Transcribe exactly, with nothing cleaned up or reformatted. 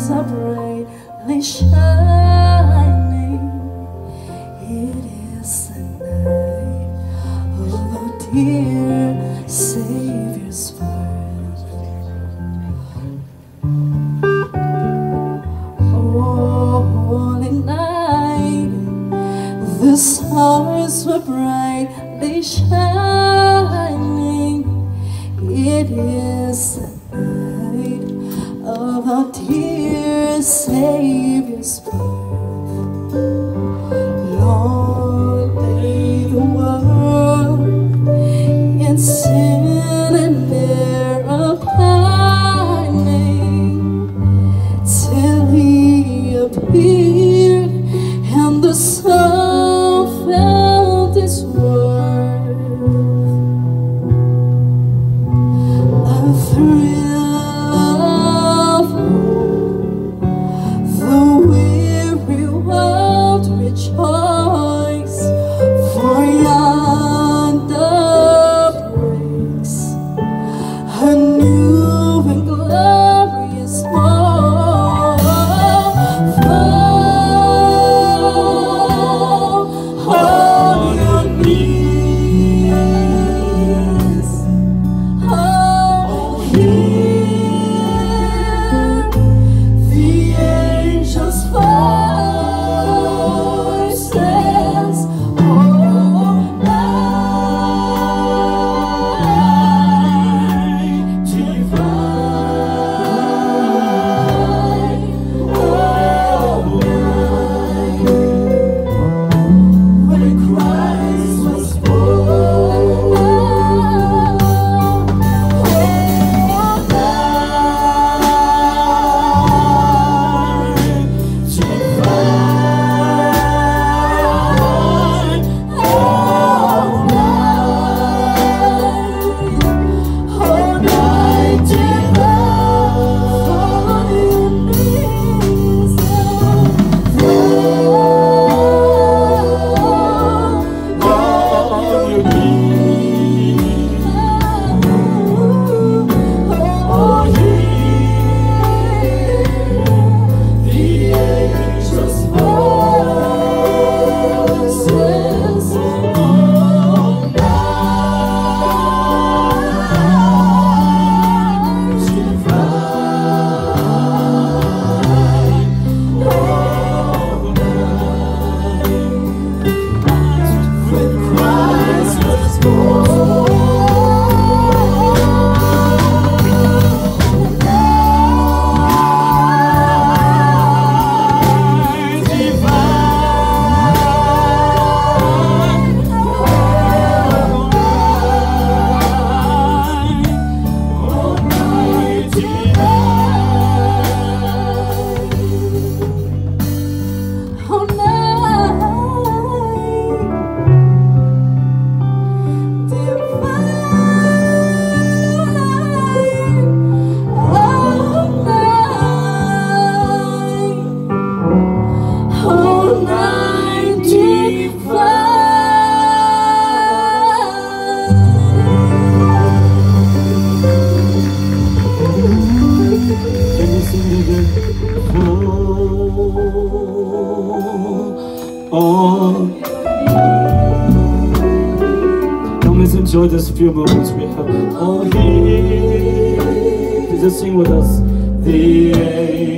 stars are brightly shining. It is the night of our dear Savior's birth. Oh, holy night, the stars were brightly shining. It is the night of our dear Savior's birth. Long lay the world in sin and error pining, till He appeared and the soul felt His worth. A thrill of hope, the weary world rejoice, for yonder breaks a new and glorious morn. Fall on your knees, oh, hear the angels' voices. Oh, night divine, oh, night when Christ was born. Oh, night divine, oh, night, oh, night divine. Fall on your knees, fall on your knees, oh, hear the angels' voices. Oh, night divine, oh, night when Christ was born. Night divine, oh, night, oh, night divine, oh, night divine, oh, night, oh, night divine. Can you sing it again? Oh, oh. Now let's enjoy this few moments we have. Oh, here, just sing with us. The